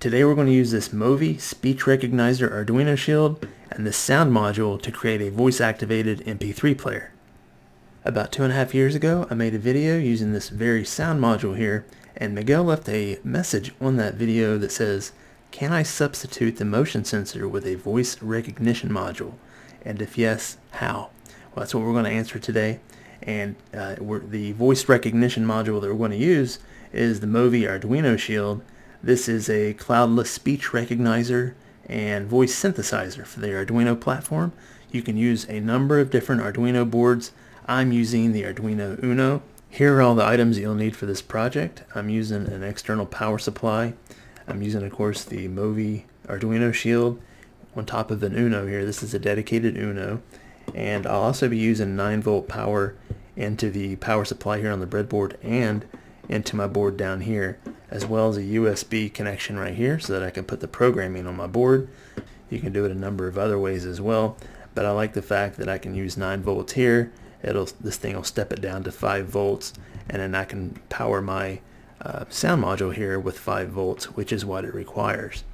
Today we're going to use this MOVI speech recognizer Arduino shield and this sound module to create a voice-activated MP3 player. About 2.5 years ago, I made a video using this very sound module here, and Miguel left a message on that video that says, "Can I substitute the motion sensor with a voice recognition module? And if yes, how?" Well, that's what we're going to answer today. And the voice recognition module that we're going to use is the MOVI Arduino shield. This is a cloudless speech recognizer and voice synthesizer for the Arduino platform. You can use a number of different Arduino boards. I'm using the Arduino Uno. Here are all the items you'll need for this project. I'm using an external power supply. I'm using, of course, the MOVI Arduino shield on top of an Uno here. This is a dedicated Uno. And I'll also be using 9-volt power into the power supply here on the breadboard and into my board down here, as well as a USB connection right here so that I can put the programming on my board. You can do it a number of other ways as well, but I like the fact that I can use 9 volts here. This thing will step it down to 5 volts, and then I can power my sound module here with 5 volts, which is what it requires.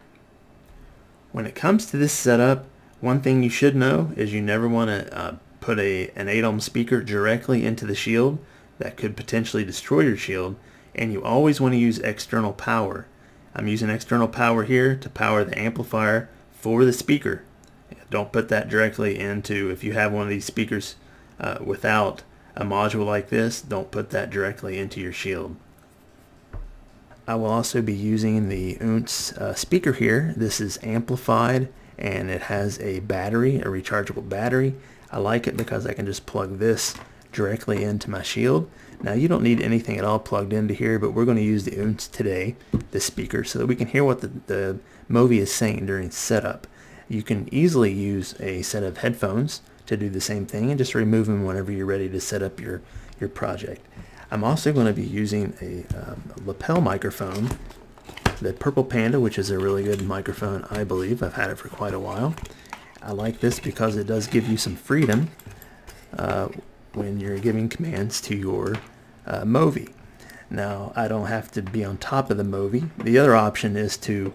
When it comes to this setup, one thing you should know is you never want to put an 8 ohm speaker directly into the shield. That could potentially destroy your shield, and you always want to use external power. I'm using external power here to power the amplifier for the speaker. Don't put that directly into, if you have one of these speakers without a module like this, don't put that directly into your shield. I will also be using the UNS speaker here. This is amplified and it has a battery, a rechargeable battery. I like it because I can just plug this directly into my shield. Now you don't need anything at all plugged into here, but we're going to use the UNS today, the speaker, so that we can hear what the MOVI is saying during setup. You can easily use a set of headphones to do the same thing and just remove them whenever you're ready to set up your project. I'm also going to be using a lapel microphone, the Purple Panda, which is a really good microphone, I believe. I've had it for quite a while. I like this because it does give you some freedom when you're giving commands to your MOVI. Now, I don't have to be on top of the MOVI. The other option is to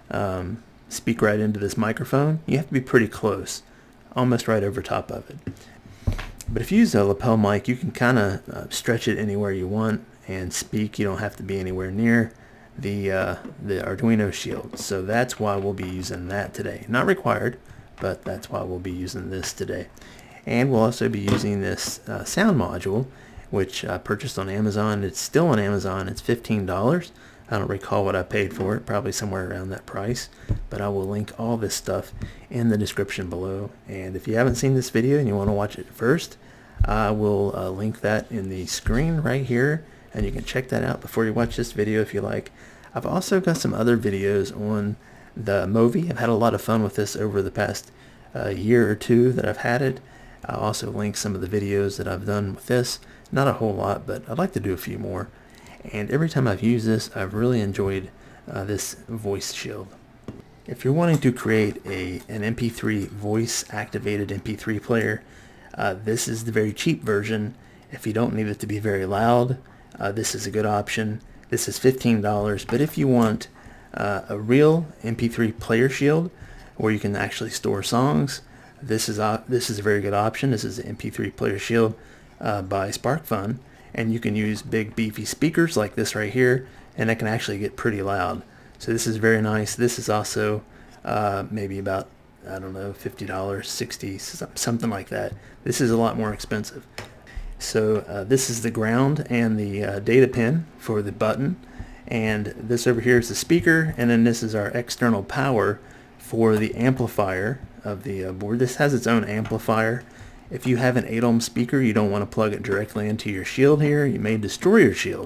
speak right into this microphone. You have to be pretty close, almost right over top of it. But if you use a lapel mic, you can kind of stretch it anywhere you want and speak. You don't have to be anywhere near the Arduino shield. So that's why we'll be using that today. Not required, but that's why we'll be using this today. And we'll also be using this sound module, which I purchased on Amazon. It's still on Amazon. It's $15. I don't recall what I paid for it, probably somewhere around that price, but I will link all this stuff in the description below. And if you haven't seen this video and you want to watch it first, I will link that in the screen right here, and you can check that out before you watch this video if you like. I've also got some other videos on the MOVI. I've had a lot of fun with this over the past year or two that I've had it. I'll also link some of the videos that I've done with this. Not a whole lot, but I'd like to do a few more. And every time I've used this, I've really enjoyed this voice shield. If you're wanting to create an MP3 voice-activated MP3 player, this is the very cheap version. If you don't need it to be very loud, this is a good option. This is $15, but if you want a real MP3 player shield where you can actually store songs, this is a very good option. This is an MP3 player shield by SparkFun, and you can use big beefy speakers like this right here, and it can actually get pretty loud. So this is very nice. This is also maybe about, I don't know, $50, $60, something like that. This is a lot more expensive. So this is the ground and the data pin for the button, and this over here is the speaker, and then this is our external power for the amplifier of the board. This has its own amplifier. If you have an 8 ohm speaker, you don't want to plug it directly into your shield here. You may destroy your shield.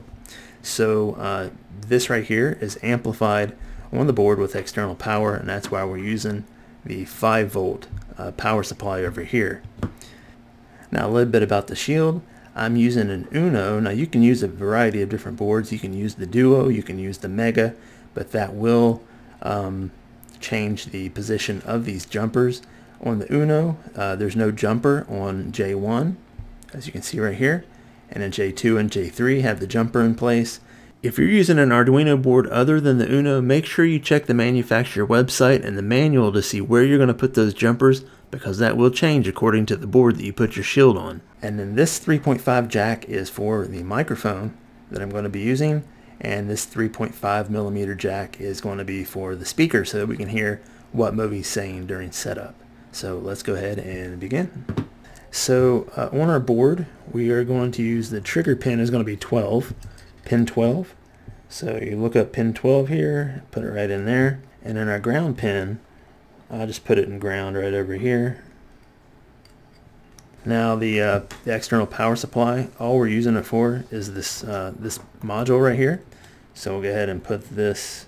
So this right here is amplified on the board with external power, and that's why we're using the 5-volt power supply over here. Now a little bit about the shield. I'm using an Uno. Now you can use a variety of different boards. You can use the Duo, you can use the Mega, but that will change the position of these jumpers. On the Uno, there's no jumper on J1, as you can see right here, and then J2 and J3 have the jumper in place. If you're using an Arduino board other than the Uno, make sure you check the manufacturer website and the manual to see where you're going to put those jumpers, because that will change according to the board that you put your shield on. And then this 3.5 jack is for the microphone that I'm going to be using, and this 3.5 millimeter jack is going to be for the speaker so that we can hear what MOVI's saying during setup. So let's go ahead and begin. So on our board we are going to use the trigger pin is going to be 12, pin 12. So you look up pin 12 here, put it right in there, and then our ground pin, I'll just put it in ground right over here. Now the external power supply, all we're using it for is this this module right here. So we'll go ahead and put this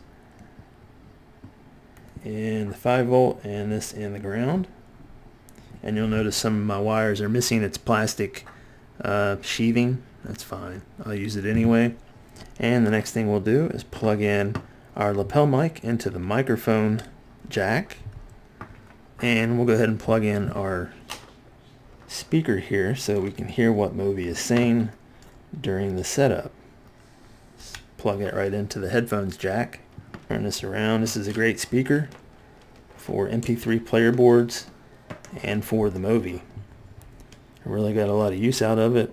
in the 5 volt and this in the ground. And you'll notice some of my wires are missing its plastic sheathing. That's fine, I'll use it anyway. And the next thing we'll do is plug in our lapel mic into the microphone jack, and we'll go ahead and plug in our speaker here so we can hear what MOVI is saying during the setup. Just plug it right into the headphones jack. Turn this around. This is a great speaker for MP3 player boards and for the MOVI. I really got a lot of use out of it.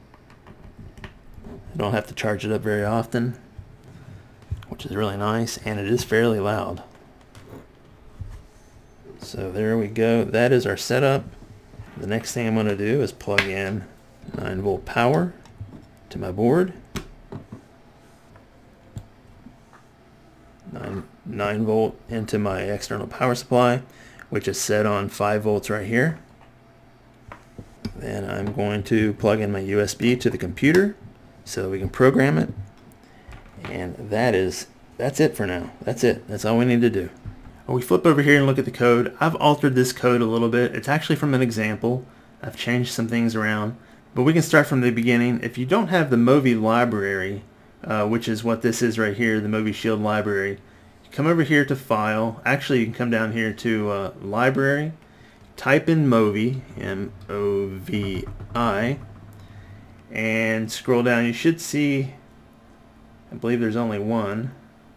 I don't have to charge it up very often, which is really nice, and it is fairly loud. So there we go. That is our setup. The next thing I'm going to do is plug in 9 volt power to my board. 9 volt into my external power supply, which is set on 5 volts right here. Then I'm going to plug in my USB to the computer so that we can program it. And that's it for now. That's it. That's all we need to do. We flip over here and look at the code. I've altered this code a little bit. It's actually from an example. I've changed some things around, but we can start from the beginning. If you don't have the MOVI library, which is what this is right here, the MOVI Shield library, you come over here to File. Actually, you can come down here to Library, type in MOVI, M-O-V-I, and scroll down. You should see, I believe there's only one,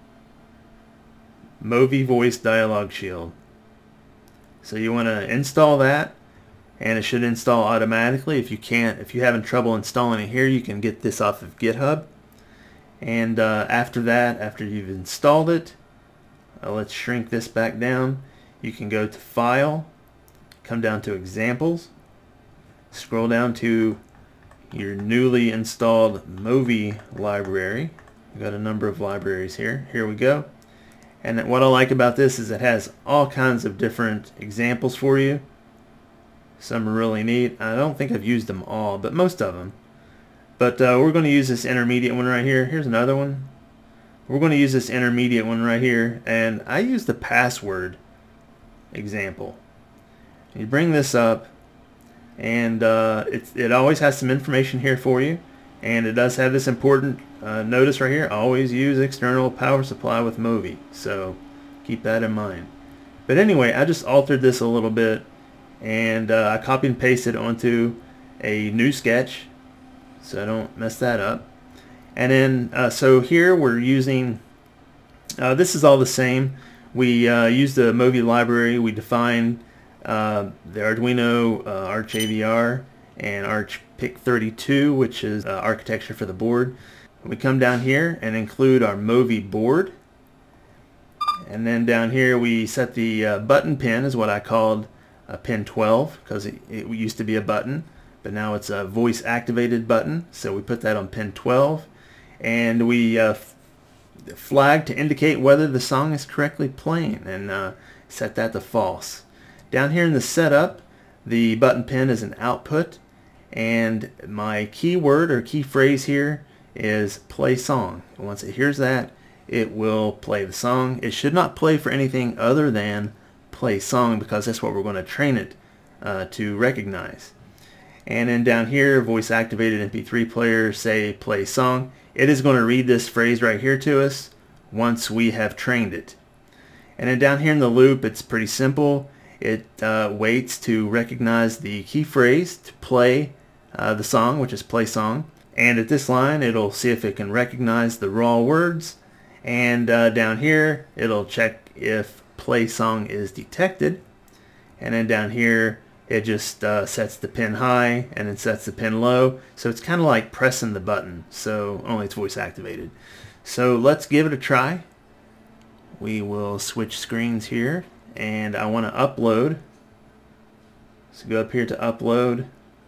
MOVI Voice Dialog Shield. So you want to install that, and it should install automatically. If you're having trouble installing it here, you can get this off of GitHub. And after that, after you've installed it, let's shrink this back down. You can go to File, come down to Examples, scroll down to your newly installed MOVI library. We've got a number of libraries here. Here we go. And what I like about this is it has all kinds of different examples for you. Some are really neat. I don't think I've used them all, but most of them. But we're going to use this intermediate one right here. Here's another one. We're going to use this intermediate one right here, and I use the password example. You bring this up, and it always has some information here for you, and it does have this important notice right here: always use external power supply with MOVI. So keep that in mind. But anyway, I just altered this a little bit, and I copied and pasted onto a new sketch so I don't mess that up. And then so here we're using this is all the same. We use the MOVI library. We define the Arduino ArchAVR and ArchPIC32, which is architecture for the board. We come down here and include our MOVI board, and then down here we set the button pin, is what I called pin 12, because it used to be a button, but now it's a voice activated button, so we put that on pin 12, and we flag to indicate whether the song is correctly playing, and set that to false. Down here in the setup, the button pin is an output, and my keyword or key phrase here is play song. And once it hears that, it will play the song. It should not play for anything other than play song, because that's what we're going to train it to recognize. And then down here, voice activated MP3 player, say play song. It is going to read this phrase right here to us once we have trained it. And then down here in the loop, it's pretty simple. It waits to recognize the key phrase to play the song, which is play song, And at this line, it'll see if it can recognize the raw words. And down here, it'll check if play song is detected. And then down here, it just sets the pin high and then sets the pin low. So it's kind of like pressing the button, so only it's voice activated. So let's give it a try. We will switch screens here, and I want to upload. So go up here to upload,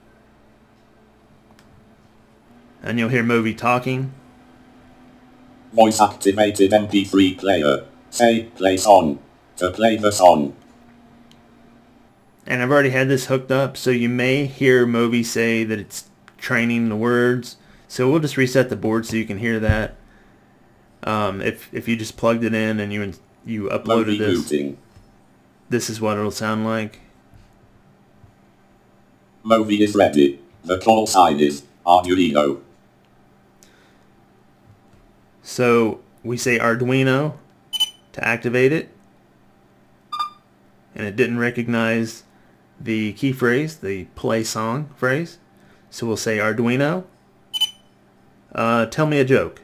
and you'll hear MOVI talking. Voice activated MP3 player. Say play song to play the song. And I've already had this hooked up, so you may hear MOVI say that it's training the words. So we'll just reset the board so you can hear that. If you just plugged it in and you uploaded this, this is what it'll sound like. MOVI is ready. The call sign is Arduino. So we say Arduino to activate it, and it didn't recognize the key phrase, the play song phrase. So we'll say Arduino, tell me a joke.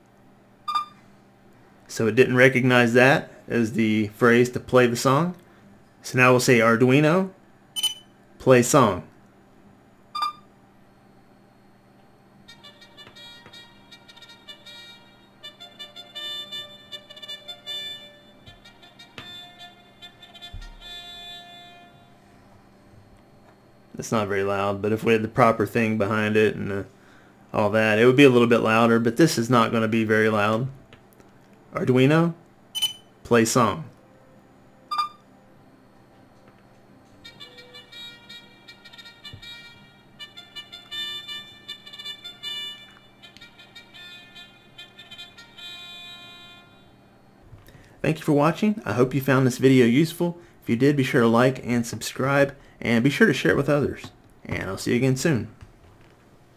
So it didn't recognize that as the phrase to play the song. So now we'll say Arduino, play song. It's not very loud, but if we had the proper thing behind it and all that, it would be a little bit louder, but this is not going to be very loud. Arduino, play song. Thank you for watching. I hope you found this video useful. If you did, be sure to like and subscribe, and be sure to share it with others. And I'll see you again soon.